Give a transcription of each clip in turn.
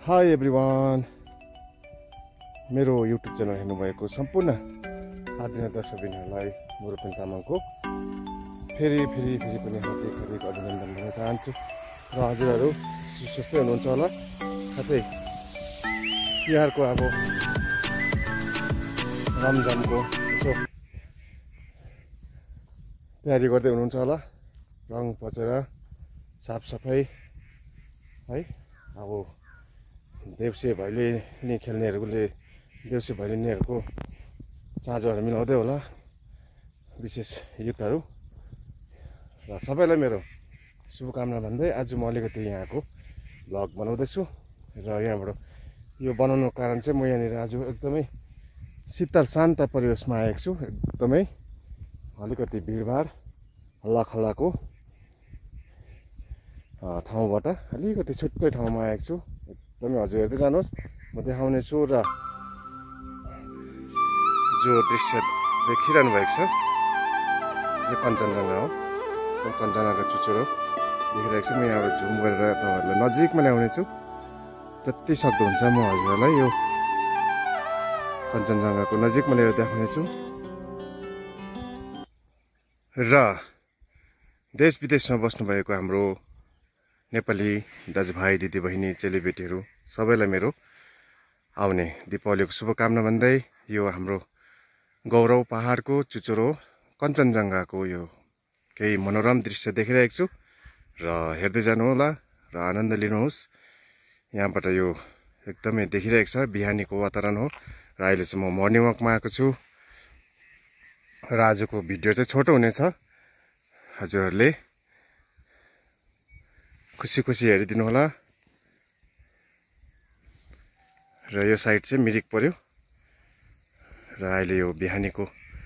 High everyone, मेरो YouTube channel हेर्नुभएको सम्पूर्ण आदरणीय दर्शकबिनहरूलाई म रूपेन तामाङको फेरि पनि हार्दिक अभिनन्दन दिन चाहन्छु र हजुरहरू सुस्वस्थै हुनुहुन्छ होला। साथै तिहारको अब रमझमको यसो तयारी गर्दै हुनुहुन्छ होला। रङ पचेर साफसफाइ है, अब देउसे भैलेनी खेल्नेहरूले देउसे भैलेनीहरूको चाँजोहरू मिलाउँदै होला, विशेष युथहरू। र सबैलाई मेरो शुभकामना भन्दै आज म अलिकति यहाँको भ्लग बनाउँदैछु। र यहाँबाट यो बनाउनुको कारण चाहिँ म यहाँनिर आज एकदमै शीतल शान्त परिवेशमा आएको छु। एकदमै अलिकति भिडभाड हल्लाखल्लाको ठाउँबाट अलिकति छुट्टै ठाउँमा आएको छु। एकदमै हजुर हेर्दै जानुहोस्, म देखाउने छु। र जो दृश्य देखिरहनु भएको छ यो कञ्चनजङ्घा हो। कञ्चनजङ्घाको चुचुरो देखिरहेको छु। म यहाँबाट झुम गरेर तपाईँहरूलाई नजिकमा ल्याउने छु। जति सक्दो हुन्छ म हजुरहरूलाई यो कञ्चनजङ्घाको नजिकमा लिएर देखाउने छु। र देश विदेशमा बस्नुभएको हाम्रो नेपाली दाजुभाइ दिदीबहिनी चेलीबेटीहरू सबैलाई मेरो आउने दीपावलीको शुभकामना भन्दै यो हाम्रो गौरव पहाडको चुचुरो कञ्चनजङ्घाको यो केही मनोरम दृश्य देखिरहेको छु। र हेर्दै जानु होला र आनन्द लिनुहोस्। यहाँबाट यो एकदमै देखिरहेको छ, बिहानीको वातावरण हो। र अहिले चाहिँ म मर्निङ वाकमा आएको छु। र आजको भिडियो चाहिँ छोटो हुनेछ, हजुरहरूले खुसी हेरिदिनु होला। र यो साइड चाहिँ मिरिक पर्यो र अहिले यो बिहानीको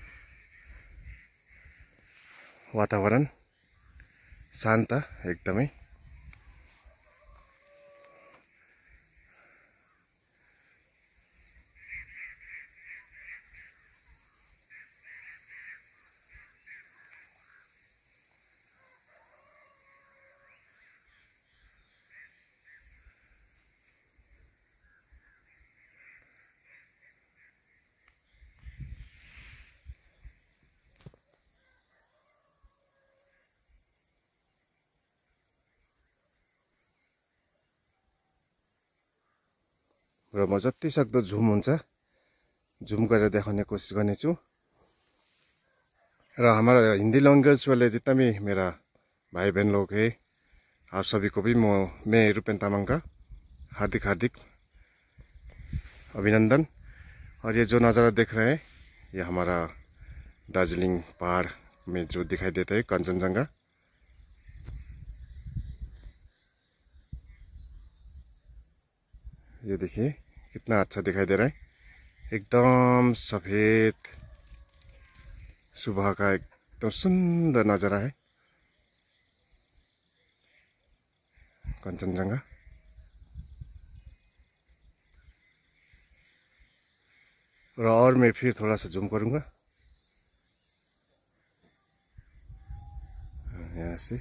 वातावरण शान्त एकदमै। र म जति सक्दो झुम हुन्छ झुम गरेर देखाउने कोशिश गर्नेछु। र हमारा हिंदी लैंग्वेज वाले जितना भी मेरा भाई बहन लोग है, आप सभी को भी मैं रूपेन तामाङ का हार्दिक अभिनंदन। और ये जो नज़ारा देख रहे हैं ये हमारा दार्जिलिंग पहाड़ में जो दिखाई देता है कंचनजंगा। ये देखिए कितना अच्छा दिखाई दे रहा है, एकदम सफेद सुबह का एकदम सुंदर नजारा है कंचनजंगा। और मैं फिर थोड़ा सा जूम करूंगा यहाँ से।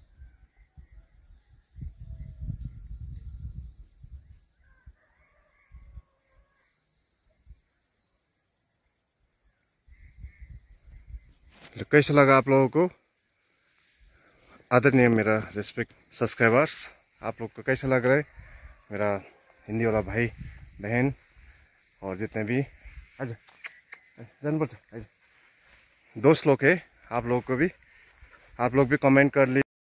कैसा लगा आप लोगों को, आदरणीय मेरा रेस्पेक्ट सब्सक्राइबर्स, आप लोग को कैसा लग रहा है मेरा हिंदी वाला भाई बहन और जितने भी आज जानपर्छ दोस्त लोग है, आप लोग भी कमेंट कर ली।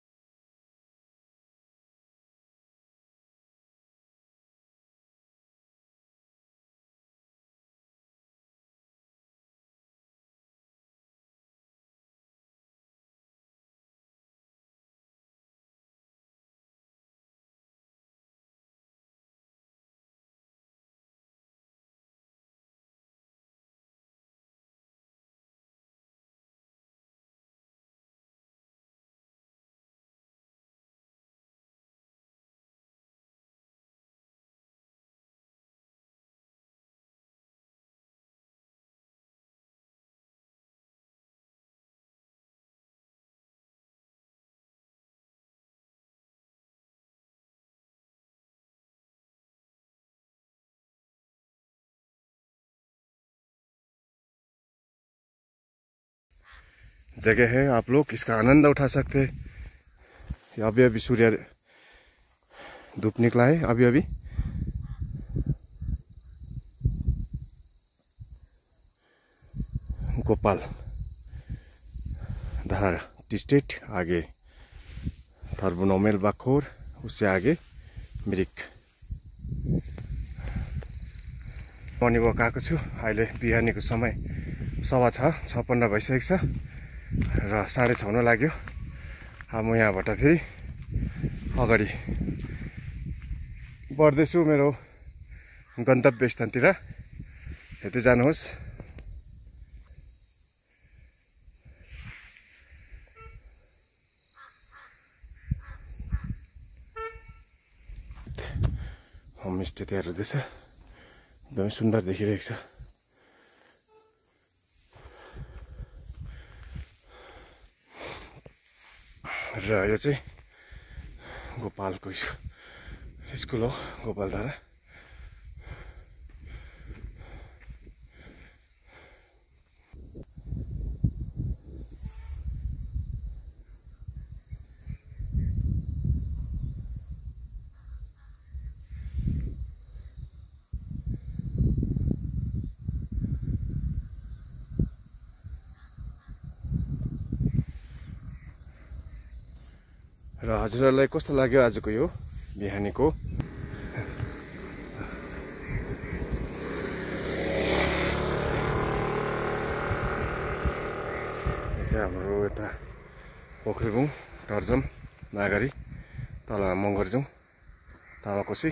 जगह है, आप लोग इसका आनंद उठा सकते हैं। अभी अभी सूर्य धूप निकला है, अभी अभी। गोपाल धारा टी स्टेट, आगे थर्बुनोमेल बाखोर, उससे आगे मिरिक। मर्निङ वक आएको छु। अहिले बिहानीको समय 6:15 भइसकेको छ र 6:30 हुन लाग्यो। अब म यहाँबाट फेरि अगाडि बढ्दैछु मेरो गन्तव्य स्थानतिर। हेर्दै जानुहोस्। होमस्टे तयार हुँदैछ, एकदमै सुन्दर देखिरहेको छ। र यो चाहिँ गोपालको स्कुल हो, गोपालधारा। र हजुरहरूलाई कस्तो लाग्यो आजको यो बिहानीको? हाम्रो यता पोखरीबुङ, टर्जम, नागरी, तल मङ्गरजुङ, तामाकोसी।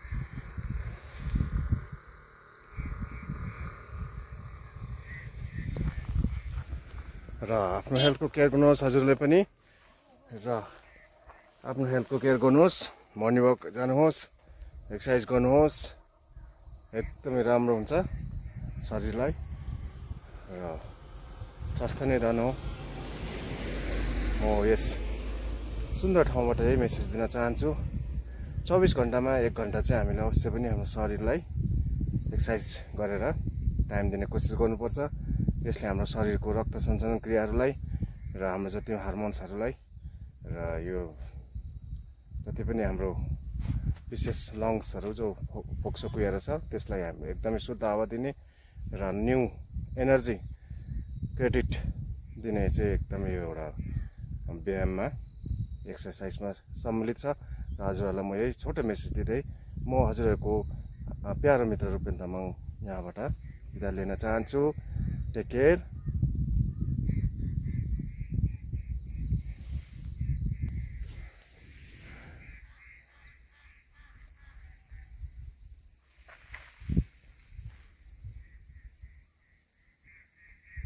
र आफ्नो हेल्थको केयर गर्नुहोस् हजुरले पनि, र आफ्नो हेल्थको केयर गर्नुहोस्। मर्निङ वक जानुहोस्, एक्सर्साइज गर्नुहोस्, एकदमै राम्रो हुन्छ शरीरलाई र स्वास्थ्य नै रहनु हो। म यस सुन्दर ठाउँबाट यही मेसेज दिन चाहन्छु। 24 घन्टामा 1 घन्टा चाहिँ हामीले अवश्य पनि हाम्रो शरीरलाई एक्सर्साइज गरेर टाइम दिने कोसिस गर्नुपर्छ। यसले हाम्रो शरीरको रक्त सञ्चालन क्रियाहरूलाई र हाम्रो जति हार्मोन्सहरूलाई र यो जति पनि हाम्रो विशेष लङ्सहरू जो फोक्सो कुहिएर छ त्यसलाई हामी एकदमै शुद्ध हावा दिने र न्यू एनर्जी क्रेडिट दिने चाहिँ एकदमै यो एउटा व्यायाममा, एक्सर्साइजमा सम्मिलित छ। र हजुरहरूलाई म यही छोटो मेसेज दिँदै म हजुरहरूको प्यारो मित्र रूपेन तामाङ यहाँबाट बिदा लिन चाहन्छु। Take care.